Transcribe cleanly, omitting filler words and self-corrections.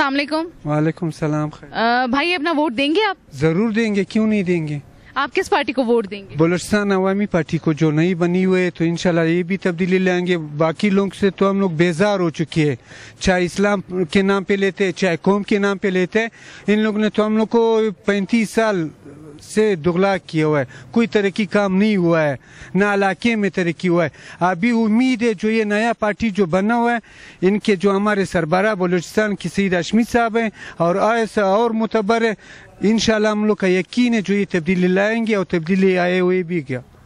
अस्सलाम वालेकुम। वालेकुम सलाम। भाई अपना वोट देंगे आप? जरूर देंगे, क्यों नहीं देंगे। आप किस पार्टी को वोट देंगे? बलोचिस्तान अवामी पार्टी को, जो नई बनी हुई है, तो इंशाल्लाह ये भी तब्दीली लाएंगे। बाकी लोग से तो हम लोग बेजार हो चुके हैं, चाहे इस्लाम के नाम पे लेते चाहे कौम के नाम पे लेते। इन लोग ने तो हम लोग को 35 साल से दुगला किया हुआ है, कोई तरक्की काम नहीं हुआ है, ना इलाके में तरक्की हुआ है। अभी उम्मीद है जो ये नया पार्टी जो बना हुआ है, इनके जो हमारे सरबराह बलोचिस्तान के सईद हाशमी साहब हैं और ऐसा और मुतबर है, इंशाल्लाह हम लोग का यकीन है जो ये तब्दीली लाएंगे और तब्दीली आए हुए भी गया।